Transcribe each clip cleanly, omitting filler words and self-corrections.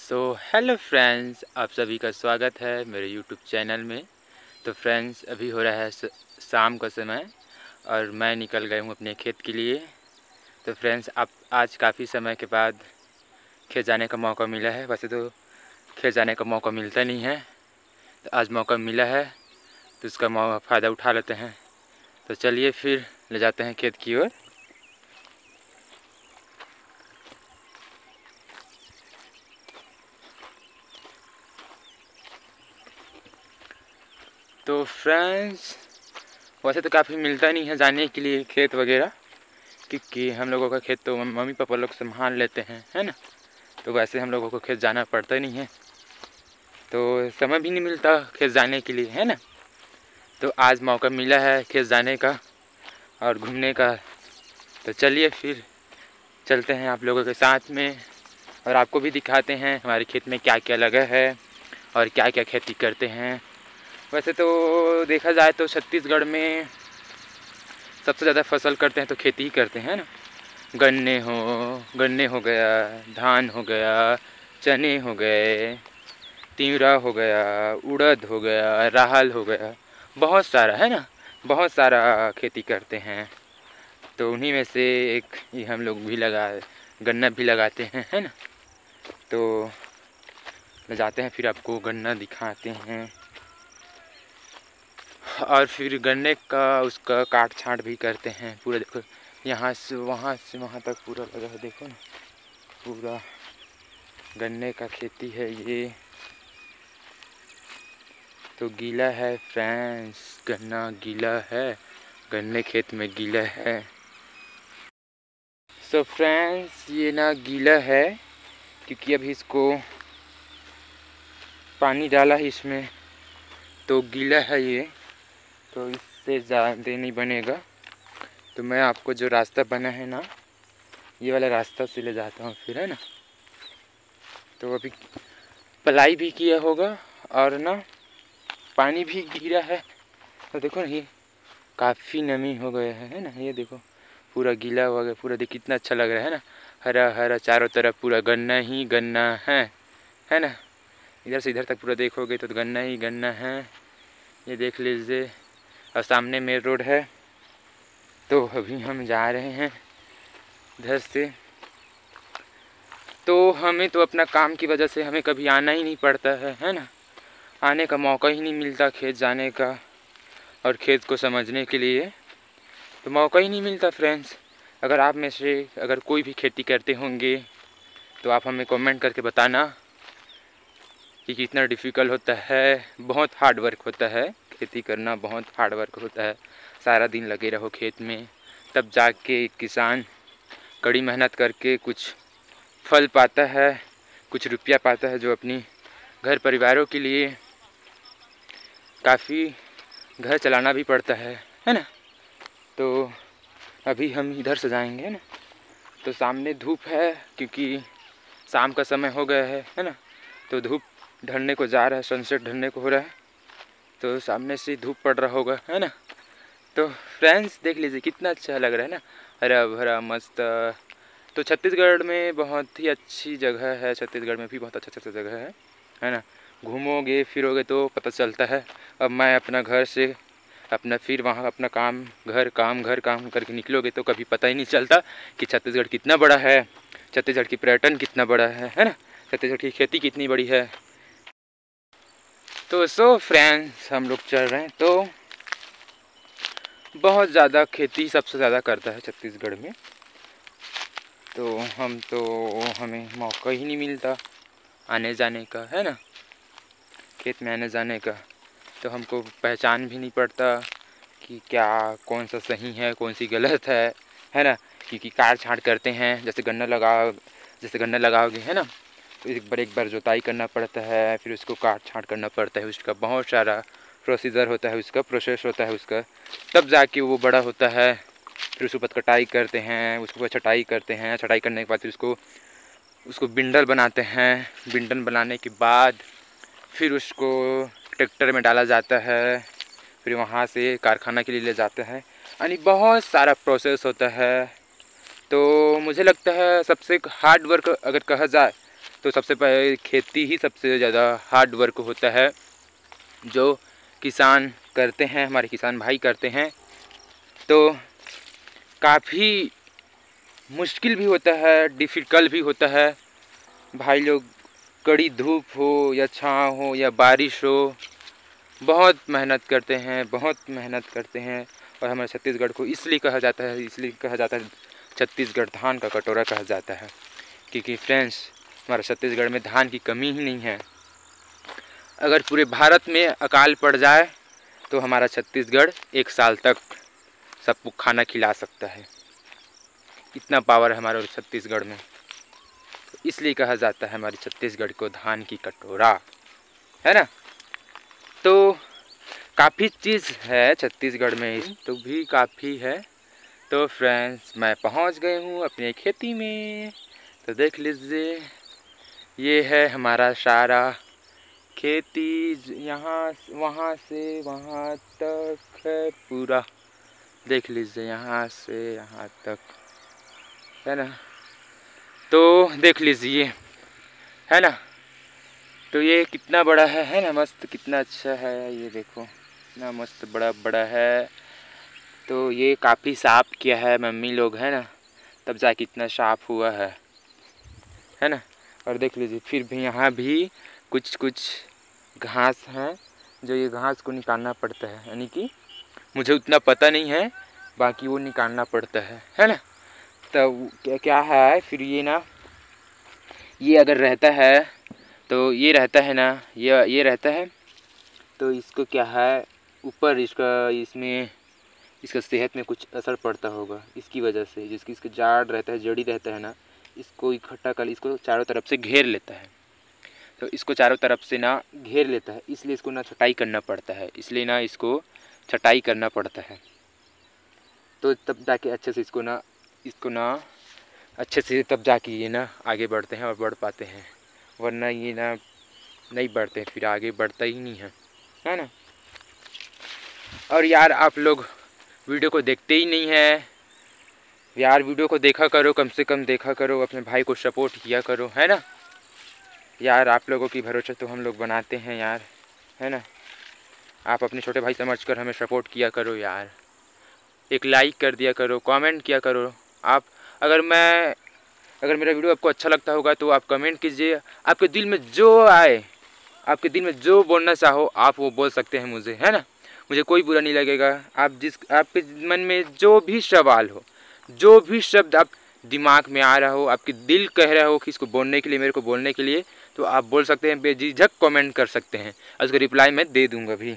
Hello friends, आप सभी का स्वागत है मेरे यूट्यूब चैनल में। तो फ्रेंड्स, अभी हो रहा है शाम का समय और मैं निकल गया हूँ अपने खेत के लिए। तो फ्रेंड्स, आप आज काफ़ी समय के बाद खेत जाने का मौका मिला है। वैसे तो खेत जाने का मौका मिलता नहीं है, तो आज मौका मिला है तो उसका फ़ायदा उठा लेते हैं। तो चलिए फिर ले जाते हैं खेत की ओर। तो फ्रेंड्स, वैसे तो काफ़ी मिलता नहीं है जाने के लिए खेत वगैरह, क्योंकि हम लोगों का खेत तो मम्मी पापा लोग संभाल लेते हैं, है ना। तो वैसे हम लोगों को खेत जाना पड़ता नहीं है, तो समय भी नहीं मिलता खेत जाने के लिए, है ना। तो आज मौका मिला है खेत जाने का और घूमने का। तो चलिए फिर चलते हैं आप लोगों के साथ में और आपको भी दिखाते हैं हमारे खेत में क्या क्या लगा है और क्या क्या खेती करते हैं। वैसे तो देखा जाए तो छत्तीसगढ़ में सबसे ज़्यादा फसल करते हैं तो खेती ही करते हैं ना। गन्ने हो गया, धान हो गया, चने हो गए, तिवरा हो गया, उड़द हो गया, राहल हो गया, बहुत सारा, है ना। बहुत सारा खेती करते हैं। तो उन्हीं में से एक ये हम लोग भी गन्ना भी लगाते हैं, है ना। तो ले जाते हैं, फिर आपको गन्ना दिखाते हैं और फिर गन्ने का उसका काट छाँट भी करते हैं। पूरा देखो, यहाँ से वहाँ तक पूरा लगा है, देखो ना, पूरा गन्ने का खेती है ये। तो गीला है फ्रेंड्स, गन्ना गीला है, गन्ने खेत में गीला है। सो फ्रेंड्स, ये ना गीला है क्योंकि अभी इसको पानी डाला है इसमें, तो गीला है ये। तो इससे ज़्यादा नहीं बनेगा। तो मैं आपको जो रास्ता बना है ना, ये वाला रास्ता से ले जाता हूँ फिर, है ना। तो अभी पलाई भी किया होगा और ना पानी भी गिरा है। तो देखो ना, ये काफ़ी नमी हो गया है ना। ये देखो पूरा गीला हो गया, पूरा देख कितना अच्छा लग रहा है ना। हरा हरा चारों तरफ पूरा गन्ना ही गन्ना है ना। इधर से इधर तक पूरा देखोगे तो गन्ना ही गन्ना है। ये देख लीजिए, और सामने मेन रोड है। तो अभी हम जा रहे हैं इधर से। तो हमें तो अपना काम की वजह से हमें कभी आना ही नहीं पड़ता है ना। आने का मौका ही नहीं मिलता खेत जाने का और खेत को समझने के लिए, तो मौका ही नहीं मिलता फ्रेंड्स। अगर आप में से अगर कोई भी खेती करते होंगे तो आप हमें कमेंट करके बताना कि कितना डिफ़िकल्ट होता है। बहुत हार्ड वर्क होता है, खेती करना बहुत हार्ड वर्क होता है। सारा दिन लगे रहो खेत में, तब जाके किसान कड़ी मेहनत करके कुछ फल पाता है, कुछ रुपया पाता है, जो अपनी घर परिवारों के लिए काफ़ी घर चलाना भी पड़ता है ना। तो अभी हम इधर से जाएंगे ना, तो सामने धूप है क्योंकि शाम का समय हो गया है ना। तो धूप ढलने को जा रहा है, सनसेट ढलने को हो रहा है, तो सामने से धूप पड़ रहा होगा, है ना। तो फ्रेंड्स देख लीजिए कितना अच्छा लग रहा है ना, हरा भरा मस्त। तो छत्तीसगढ़ में बहुत ही अच्छी जगह है, छत्तीसगढ़ में भी बहुत अच्छा जगह है ना। घूमोगे फिरोगे तो पता चलता है। अब मैं अपना घर से अपना फिर वहाँ अपना घर काम करके निकलोगे तो कभी पता ही नहीं चलता कि छत्तीसगढ़ कितना बड़ा है, छत्तीसगढ़ की पर्यटन कितना बड़ा है ना, छत्तीसगढ़ की खेती कितनी बड़ी है। तो फ्रेंड्स, हम लोग चल रहे हैं। तो बहुत ज़्यादा खेती सबसे ज़्यादा करता है छत्तीसगढ़ में। तो हमें मौका ही नहीं मिलता आने जाने का, है ना, खेत में आने जाने का। तो हमको पहचान भी नहीं पड़ता कि क्या कौन सा सही है कौन सी गलत है ना। क्योंकि काट छाँट करते हैं, जैसे गन्ना लगाओगे, है ना, तो एक बार जुताई करना पड़ता है, फिर उसको काट छाँट करना पड़ता है। उसका बहुत सारा प्रोसीजर होता है, उसका प्रोसेस होता है उसका, तब जाके वो बड़ा होता है। फिर उसके बाद कटाई करते हैं, उसके बाद छटाई करते हैं, छटाई करने के बाद फिर उसको बिंडल बनाते हैं। बिंडल बनाने के बाद फिर उसको ट्रैक्टर में डाला जाता है, फिर वहाँ से कारखाना के लिए ले जाते हैं, यानी बहुत सारा प्रोसेस होता है। तो मुझे लगता है सबसे हार्ड वर्क अगर कहा जाए तो सबसे पहले खेती ही सबसे ज़्यादा हार्ड वर्क होता है, जो किसान करते हैं, हमारे किसान भाई करते हैं। तो काफ़ी मुश्किल भी होता है, डिफ़िकल्ट भी होता है भाई लोग। कड़ी धूप हो या छाँव हो या बारिश हो, बहुत मेहनत करते हैं, बहुत मेहनत करते हैं। और हमारे छत्तीसगढ़ को इसलिए कहा जाता है छत्तीसगढ़ धान का कटोरा कहा जाता है, क्योंकि फ्रेंड्स हमारे छत्तीसगढ़ में धान की कमी ही नहीं है। अगर पूरे भारत में अकाल पड़ जाए तो हमारा छत्तीसगढ़ 1 साल तक सबको खाना खिला सकता है, इतना पावर है हमारे छत्तीसगढ़ में। तो इसलिए कहा जाता है हमारे छत्तीसगढ़ को धान की कटोरा, है ना। तो काफ़ी चीज़ है छत्तीसगढ़ में, तो भी काफ़ी है। तो फ्रेंड्स मैं पहुंच गए हूँ अपने खेती में, तो देख लीजिए ये है हमारा सारा खेती, यहाँ वहाँ से वहाँ तक है पूरा, देख लीजिए यहाँ से यहाँ तक, है ना। तो देख लीजिए, है ना। तो ये कितना बड़ा है ना, मस्त, कितना अच्छा है, ये देखो कितना मस्त बड़ा बड़ा है। तो ये काफ़ी साफ़ किया है मम्मी लोग, है ना, तब जाके इतना साफ़ हुआ है ना। और देख लीजिए फिर भी यहाँ भी कुछ कुछ घास हैं, जो ये घास को निकालना पड़ता है, यानी कि मुझे उतना पता नहीं है, बाकी वो निकालना पड़ता है ना। तब क्या है फिर ये ना, ये अगर रहता है तो ये रहता है ना, ये रहता है, तो इसको क्या है ऊपर इसका सेहत में कुछ असर पड़ता होगा, इसकी वजह से, जिसकी इसका जाड़ रहता है, जड़ी रहता है ना, इसको इकट्ठा कर इसको चारों तरफ से घेर लेता है। तो इसको चारों तरफ से ना घेर लेता है, इसलिए इसको ना छटाई करना पड़ता है, इसलिए ना इसको छटाई करना पड़ता है। तो तब जाके अच्छे से इसको ना अच्छे से तब जाके ये ना आगे बढ़ते हैं और बढ़ पाते हैं, वरना ये ना नहीं बढ़ते, फिर आगे बढ़ता ही नहीं है ना। और यार आप लोग वीडियो को देखते ही नहीं है यार, वीडियो को देखा करो, कम से कम देखा करो, अपने भाई को सपोर्ट किया करो, है ना यार। आप लोगों की भरोसे तो हम लोग बनाते हैं यार, है ना। आप अपने छोटे भाई समझकर हमें सपोर्ट किया करो यार, एक लाइक कर दिया करो, कमेंट किया करो। आप अगर मेरा वीडियो आपको अच्छा लगता होगा तो आप कमेंट कीजिए, आपके दिल में जो आए, आपके दिल में जो बोलना चाहो आप वो बोल सकते हैं मुझे, है ना। मुझे कोई बुरा नहीं लगेगा। आपके मन में जो भी सवाल हो, जो भी शब्द आप दिमाग में आ रहा हो, आपके दिल कह रहा हो कि इसको बोलने के लिए, मेरे को बोलने के लिए, तो आप बोल सकते हैं, बेझिझक कमेंट कर सकते हैं, और उसका रिप्लाई मैं दे दूँगा भी।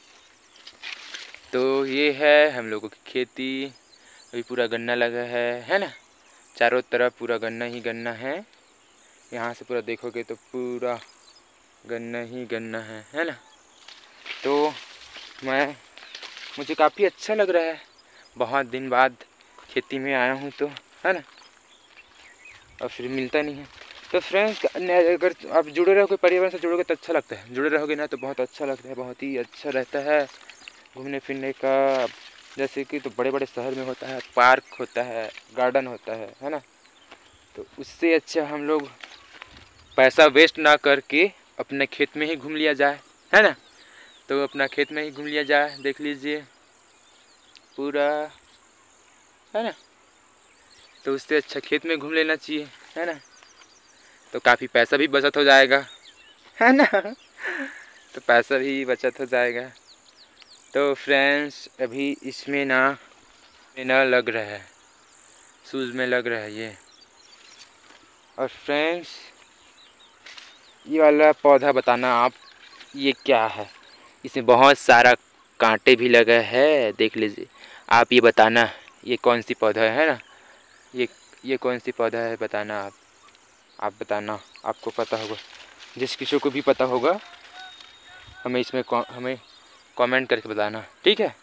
तो ये है हम लोगों की खेती, अभी पूरा गन्ना लगा है ना, चारों तरफ पूरा गन्ना ही गन्ना है। यहाँ से पूरा देखोगे तो पूरा गन्ना ही गन्ना है ना। तो मुझे काफ़ी अच्छा लग रहा है, बहुत दिन बाद खेती में आया हूँ, तो है ना, और फिर मिलता नहीं है। तो फ्रेंड्स अगर आप जुड़े रहोगे, पर्यावरण से जुड़ोगे तो अच्छा लगता है, जुड़े रहोगे ना तो बहुत अच्छा लगता है, बहुत ही अच्छा रहता है घूमने फिरने का। जैसे कि तो बड़े बड़े शहर में होता है, पार्क होता है, गार्डन होता है ना। तो उससे अच्छा हम लोग पैसा वेस्ट ना करके अपने खेत में ही घूम लिया जाए, है ना। तो अपना खेत में ही घूम लिया जाए, देख लीजिए पूरा, है ना। तो उससे अच्छा खेत में घूम लेना चाहिए, है ना। तो काफ़ी पैसा भी बचत हो जाएगा, है ना। तो पैसा भी बचत हो जाएगा। तो फ्रेंड्स अभी इसमें ना लग रहा है, शूज़ में लग रहा है ये। और फ्रेंड्स ये वाला पौधा बताना आप, ये क्या है, इसमें बहुत सारा कांटे भी लगा है, देख लीजिए। आप ये बताना ये कौन सी पौधा है ना, ये कौन सी पौधा है बताना आप बताना, आपको पता होगा, जिस किसी को भी पता होगा हमें कमेंट करके बताना, ठीक है।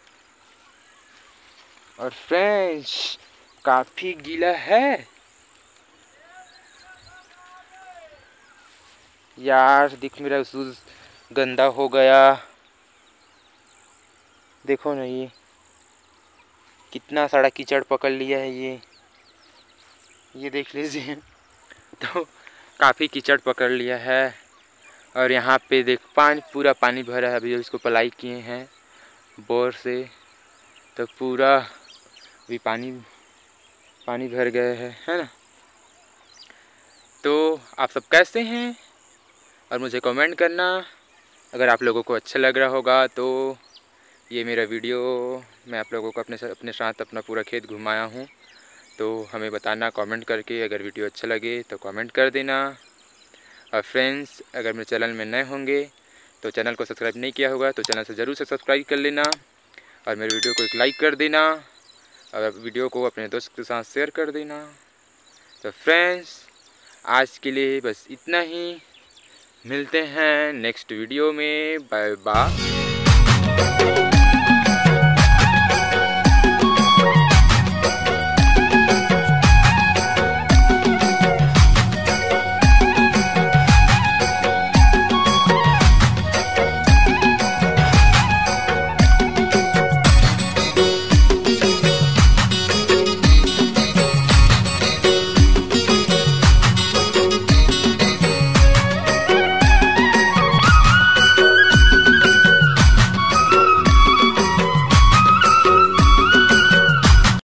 और फ्रेंड्स काफ़ी गीला है यार, दिख मेरा शूज़ गंदा हो गया, देखो ना ये कितना सारा कीचड़ पकड़ लिया है ये देख लीजिए। तो काफ़ी कीचड़ पकड़ लिया है। और यहाँ पे देख पूरा पानी भरा है। अभी इसको पलाई किए हैं बोर से, तो पूरा भी पानी भर गया है ना। तो आप सब कैसे हैं और मुझे कमेंट करना। अगर आप लोगों को अच्छा लग रहा होगा तो ये मेरा वीडियो मैं आप लोगों को अपने साथ अपना पूरा खेत घुमाया हूँ, तो हमें बताना कमेंट करके। अगर वीडियो अच्छा लगे तो कमेंट कर देना। और फ्रेंड्स, अगर मेरे चैनल में नए होंगे तो चैनल को सब्सक्राइब नहीं किया होगा तो चैनल से ज़रूर से सब्सक्राइब कर लेना। और मेरे वीडियो को एक लाइक कर देना और वीडियो को अपने दोस्त के साथ शेयर कर देना। तो फ्रेंड्स, आज के लिए बस इतना ही। मिलते हैं नेक्स्ट वीडियो में। Bye bye.